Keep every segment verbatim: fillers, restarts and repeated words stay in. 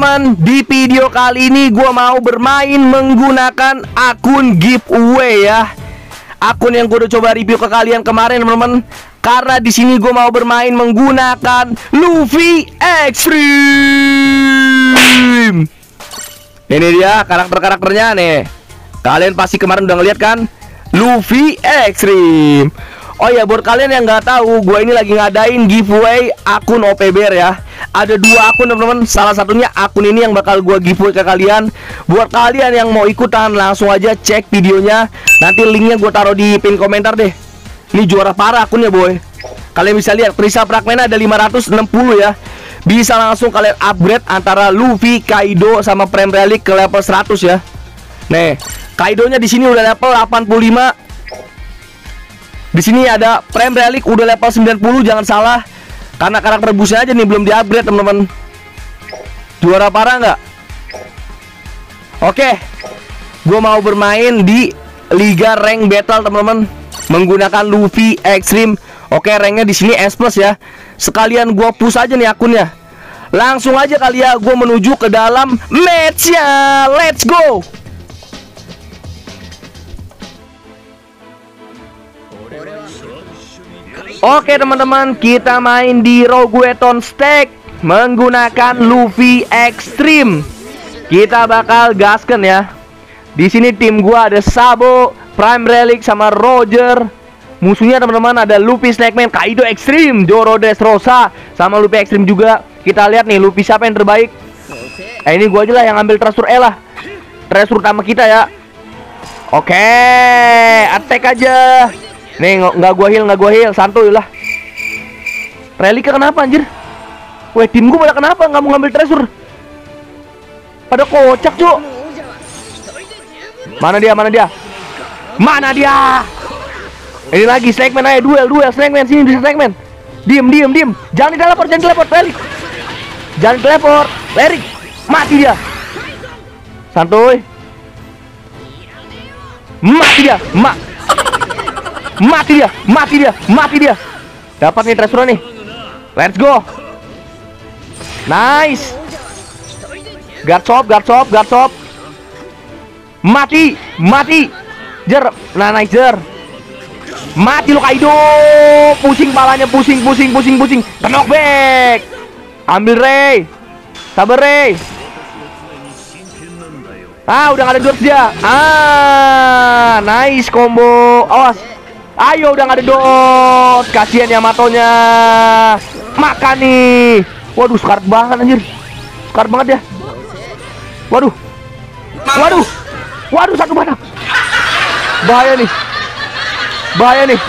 teman-teman, di video kali ini gue mau bermain menggunakan akun giveaway ya. Akun yang gue udah coba review ke kalian kemarin teman-teman. Karena di sini gue mau bermain menggunakan Luffy Extreme. Ini dia karakter-karakternya nih. Kalian pasti kemarin udah ngeliat kan, Luffy Extreme. Oh ya, buat kalian yang nggak tahu, gue ini lagi ngadain giveaway akun O P Bear ya. Ada dua akun teman-teman. Salah satunya akun ini yang bakal gue giveaway ke kalian. Buat kalian yang mau ikutan, langsung aja cek videonya. Nanti linknya gue taruh di pin komentar deh. Ini juara parah akunnya boy. Kalian bisa lihat Kristal Fragment ada lima ratus enam puluh ya. Bisa langsung kalian upgrade antara Luffy, Kaido sama Prime Relic ke level seratus ya. Nih, Kaidonya di sini udah level delapan puluh lima. Di sini ada Prime Relic udah level sembilan puluh, jangan salah. Karena karakter busnya aja nih belum di-upgrade, teman-teman. Juara parah nggak? Oke. Gue mau bermain di Liga Rank Battle, teman-teman, menggunakan Luffy Extreme. Oke, ranknya di sini S plus ya. Sekalian gue push aja nih akunnya. Langsung aja kali ya, gue menuju ke dalam match-nya. Let's go. Oke teman-teman, kita main di Rogueton Stake menggunakan Luffy Extreme. Kita bakal gasken ya. Di sini tim gua ada Sabo, Prime Relic sama Roger. Musuhnya teman-teman ada Luffy Snakeman, Kaido Extreme, Zoro Dressrosa sama Luffy Extreme juga. Kita lihat nih Luffy siapa yang terbaik. Eh ini gua aja lah yang ambil treasure E lah. Treasure utama kita ya. Oke, attack aja. Nih nggak gua heal, nggak gua heal, santuy lah. Relika kenapa anjir? Weh, tim gua pada kenapa nggak mau ngambil treasure? Pada kocak cuk. Mana dia, mana dia? Mana dia? Ini lagi Snakeman aja, duel, duel Snakeman, sini di Snakeman. Diem, diem, diem. Jangan teleport, jangan teleport, Relik. Jangan teleport, Relik. Mati dia. Santuy. Mati dia, mak. Mati dia, mati dia, mati dia. Dapat nih treasure nih. Let's go. Nice. Guard shop, guard shop, guard shop. Mati, mati. Jer, nah nice jer. Mati lo Kaido. Pusing palanya, pusing, pusing, pusing, pusing. Knock back. Ambil Ray. Sabar Ray. Ah, udah gak ada dodge dia. Ah, nice combo. Awas. Ayo udah gak ada dot. Kasihan Yamatonya. Makan nih. Waduh sekarat banget anjir. Sekarat banget ya. Waduh. Waduh. Waduh satu batang. Bahaya nih. Bahaya nih.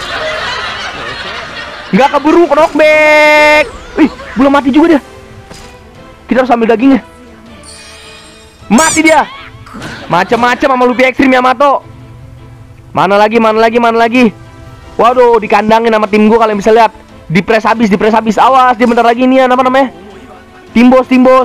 Gak keburu knockback. Ih belum mati juga dia. Kita harus ambil dagingnya. Mati dia. Macam-macam sama Luffy Extreme Yamato. Mana lagi, mana lagi, mana lagi. Waduh, dikandangin sama tim gue, kalian bisa lihat. Dipres habis, dipres habis. Awas, dia bentar lagi nih, apa namanya? Timbos, timbos.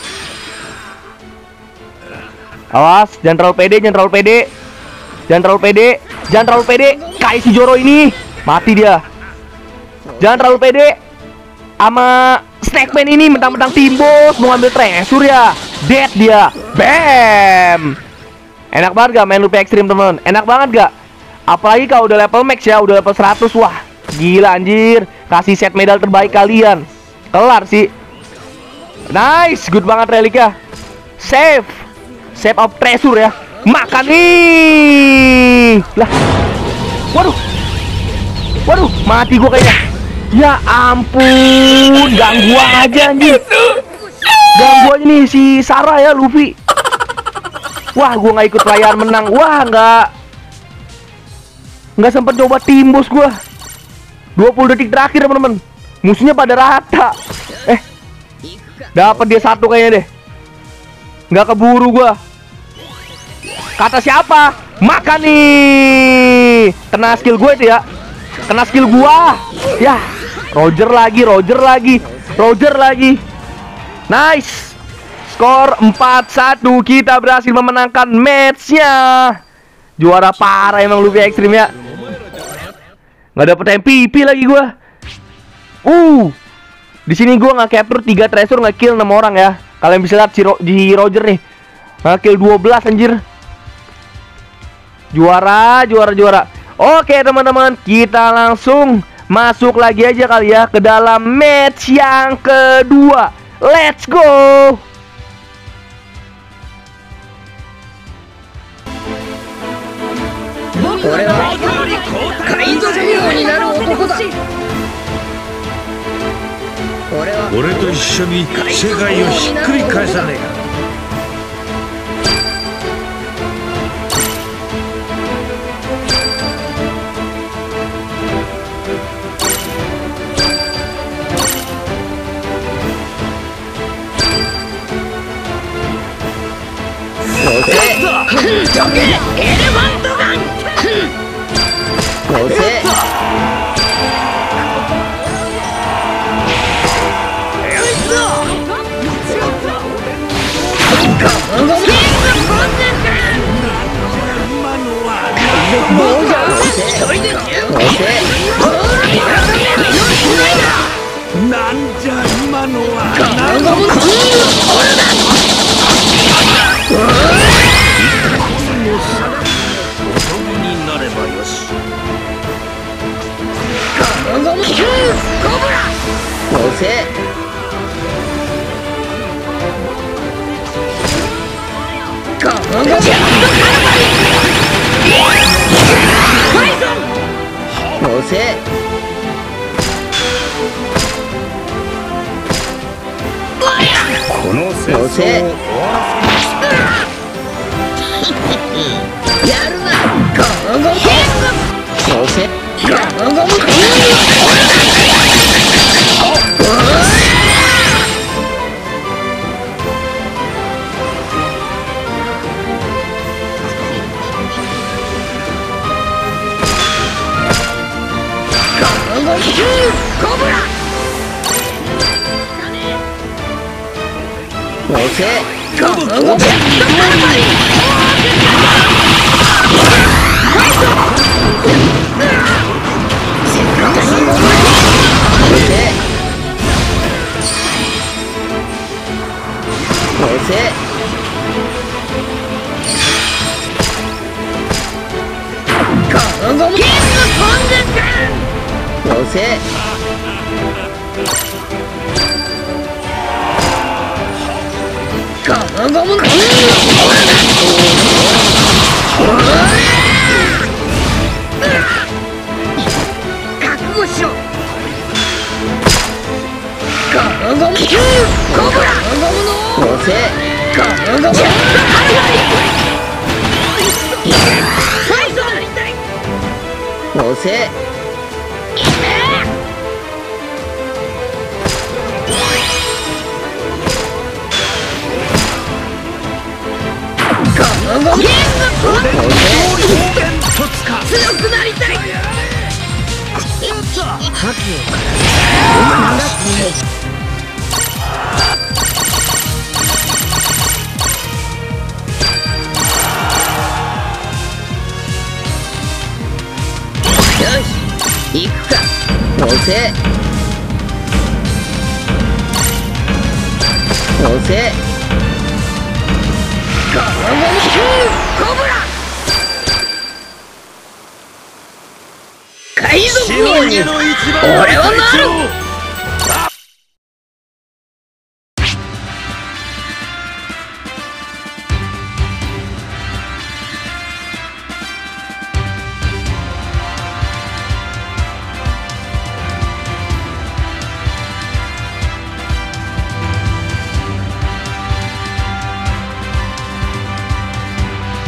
Awas, jangan terlalu pede, jangan terlalu pede. Jangan terlalu pede, jangan terlalu pede. Kayak si Zoro ini, mati dia. Jangan terlalu pede sama Snakeman ini, mentang-mentang timbos mau ngambil treasure ya. Dead dia. Bam. Enak banget gak main Luffy Extreme teman? Enak banget gak? Apalagi kalau udah level max ya, udah level seratus. Wah gila anjir. Kasih set medal terbaik kalian. Kelar sih. Nice, good banget Relika. Save. Save of treasure ya. Makan nih. Lah. Waduh. Waduh, mati gua kayaknya. Ya ampun, ganggu aja anjir. Ganggu aja nih si Sarah ya, Luffy. Wah, gua nggak ikut perayaan menang. Wah, nggak nggak sempet coba timbus gua. dua puluh detik terakhir, teman-teman. Musuhnya pada rata. Eh, dapat dia satu kayaknya deh. Nggak keburu gua. Kata siapa? Makan nih. Kena skill gue itu ya. Kena skill gua. Ya, Roger lagi, Roger lagi, Roger lagi. Nice. Skor empat satu, kita berhasil memenangkan matchnya. Juara parah emang Luffy Extreme ya. Nggak dapet M V P lagi gua. Uh, di sini gua nggak capture tiga treasure, nggak kill enam orang ya. Kalian bisa lihat si, Ro di Roger nih. Nah, kill dua belas anjir. Juara, juara, juara. Oke teman-teman, kita langsung masuk lagi aja kali ya ke dalam match yang kedua. Let's go.